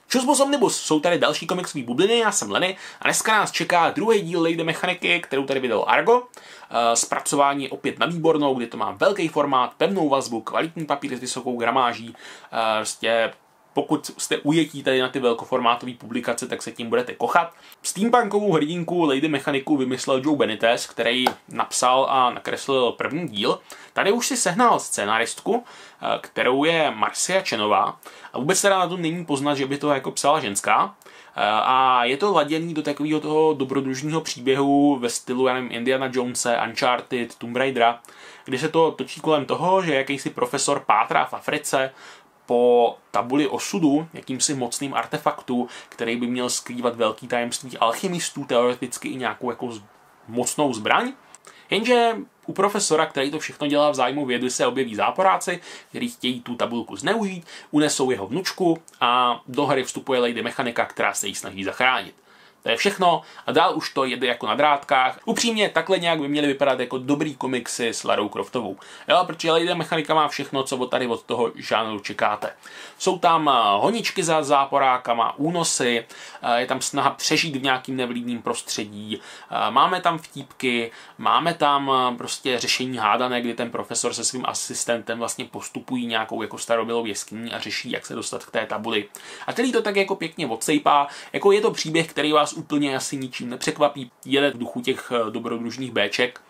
Čus omnibus, jsou tady další komiksové bubliny, já jsem Lenny a dneska nás čeká druhý díl Lady Mechaniky, kterou tady vydal Argo. Zpracování opět na výbornou, kdy to má velký formát, pevnou vazbu, kvalitní papír s vysokou gramáží. Prostě pokud jste ujetí tady na ty velkoformátové publikace, tak se tím budete kochat. Steampunkovou hrdinku Lady Mechaniku vymyslel Joe Benitez, který napsal a nakreslil první díl. Tady už si sehnal scénaristku, kterou je Marcia Chenová. A vůbec teda na tom není poznat, že by to jako psala ženská. A je to laděný do takového toho dobrodružního příběhu ve stylu, já nevím, Indiana Jonese, Uncharted, Tomb Raidera, kdy se to točí kolem toho, že jakýsi profesor pátrá v Africe po tabuli osudu, jakýmsi mocným artefaktu, který by měl skrývat velký tajemství alchymistů, teoreticky i nějakou jako mocnou zbraň. Jenže u profesora, který to všechno dělá v zájmu vědy, se objeví záporáci, kteří chtějí tu tabulku zneužít, unesou jeho vnučku a do hry vstupuje Lady Mechanika, která se jí snaží zachránit. To je všechno a dál už to jede jako na drátkách. Upřímně takhle nějak by měly vypadat jako dobrý komiksy s Larou Croftovou. Jo, protože Lady Mechanika má všechno, co tady od toho žánru čekáte. Jsou tam honičky za záporákama, únosy, je tam snaha přežít v nějakým nevlídným prostředí, máme tam vtípky, máme tam prostě řešení hádané, kdy ten profesor se svým asistentem vlastně postupují nějakou jako starobylou jeskyní a řeší, jak se dostat k té tabuli. A celý to tak jako pěkně odsejpá, jako je to příběh, který vás úplně asi ničím nepřekvapí, jede v duchu těch dobrodružných béček,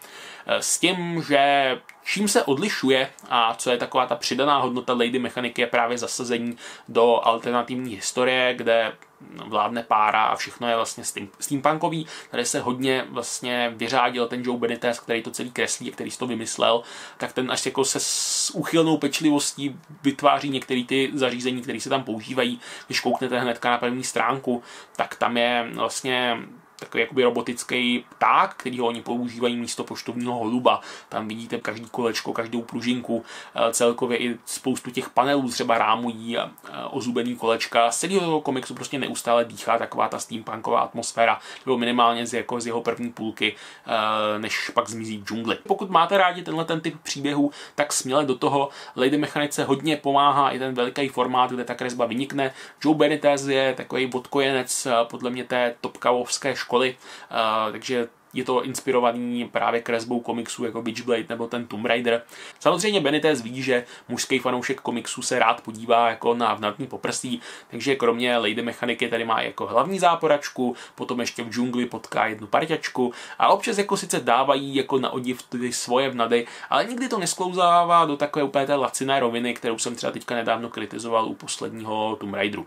s tím, že čím se odlišuje a co je taková ta přidaná hodnota Lady Mechaniky je právě zasazení do alternativní historie, kde vládne pára a všechno je vlastně steampunkový. Tady se hodně vlastně vyřádil ten Joe Benitez, který to celý kreslí, který si to vymyslel, tak ten až jako se s úchylnou pečlivostí vytváří některé ty zařízení, které se tam používají. Když kouknete hnedka na první stránku, tak tam je vlastně takový jakoby robotický pták, který ho oni používají místo poštovního holuba. Tam vidíte každý kolečko, každou pružinku, celkově i spoustu těch panelů třeba rámují ozubený kolečka. Z celého komiksu prostě neustále dýchá taková ta steampunková atmosféra, nebo minimálně z jeho první půlky, než pak zmizí v džungli. Pokud máte rádi ten typ příběhů, tak směle do toho. Lady Mechanice hodně pomáhá i ten veliký formát, kde ta kresba vynikne. Joe Benitez je takový odkojenec podle mě té topkavovské školy, takže je to inspirovaný právě kresbou komiksů jako Witchblade nebo ten Tomb Raider. Samozřejmě Benitez ví, že mužský fanoušek komiksů se rád podívá jako na vnatný poprsí, takže kromě Lady Mechaniky tady má jako hlavní záporačku, potom ještě v džungli potká jednu parťačku a občas jako sice dávají jako na odiv ty svoje vnady, ale nikdy to nesklouzává do takové úplně té laciné roviny, kterou jsem třeba teďka nedávno kritizoval u posledního Tomb Raideru.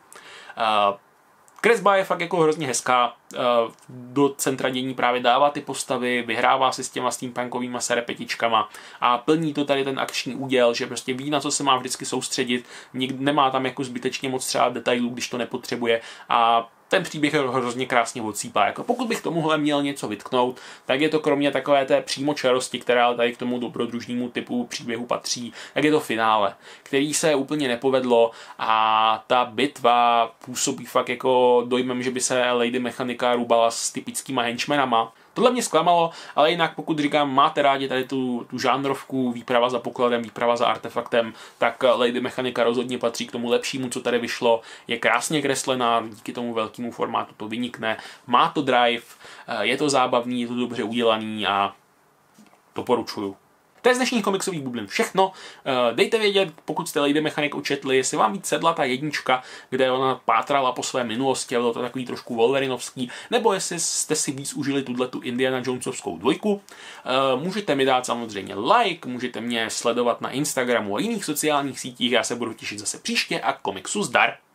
Kresba je fakt jako hrozně hezká, do centra dění právě dává ty postavy, vyhrává si s těma steampunkovýma serepetičkama a plní to tady ten akční úděl, že prostě ví, na co se má vždycky soustředit, nemá tam jako zbytečně moc třeba detailů, když to nepotřebuje a ten příběh hrozně krásně odsýpá. Jako pokud bych tomuhle měl něco vytknout, tak je to kromě takové té přímočarosti, která tady k tomu dobrodružnímu typu příběhu patří, tak je to finále, který se úplně nepovedlo a ta bitva působí fakt jako dojmem, že by se Lady Mechanika rubala s typickýma henchmanama. Tohle mě zklamalo, ale jinak pokud říkám, máte rádi tady tu žánrovku, výprava za pokladem, výprava za artefaktem, tak Lady Mechanika rozhodně patří k tomu lepšímu, co tady vyšlo. Je krásně kreslená, díky tomu velkému formátu to vynikne, má to drive, je to zábavný, je to dobře udělaný a doporučuju. To je z dnešních komiksových bublin všechno. Dejte vědět, pokud jste Lady Mechaniku četli, jestli vám víc sedla ta jednička, kde ona pátrala po své minulosti, bylo to takový trošku Wolverinovský, nebo jestli jste si víc užili tu Indiana Jonesovskou dvojku. Můžete mi dát samozřejmě like, můžete mě sledovat na Instagramu a jiných sociálních sítích, já se budu těšit zase příště a komiksu zdar!